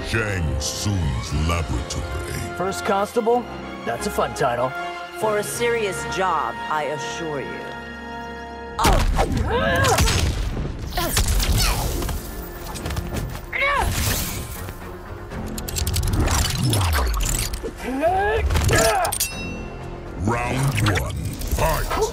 Shang Tsung's laboratory. First constable? That's a fun title. For a serious job, I assure you. Round 1, fight!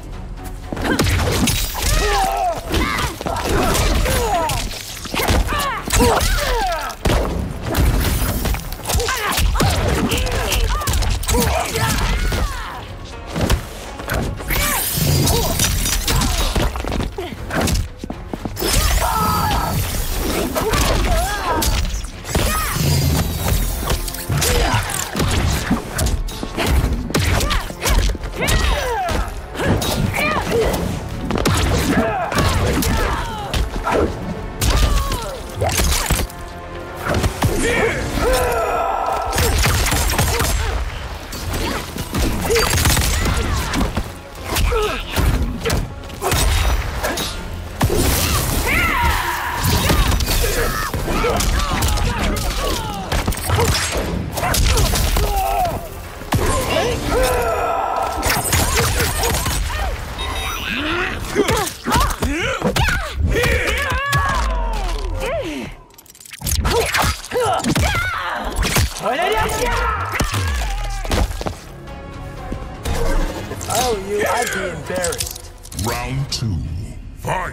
If I were you, I'd be embarrassed. Round 2, fight!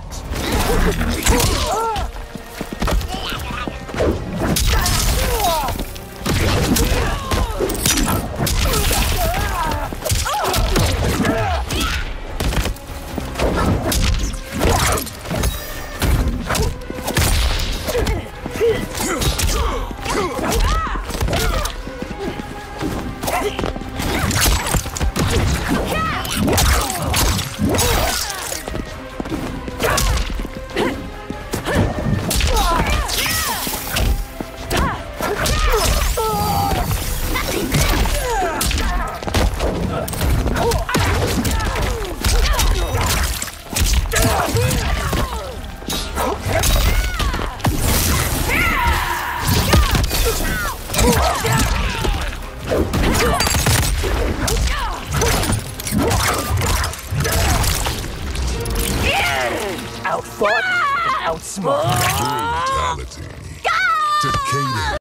Outthought and outsmarted. Brutality. Takeda.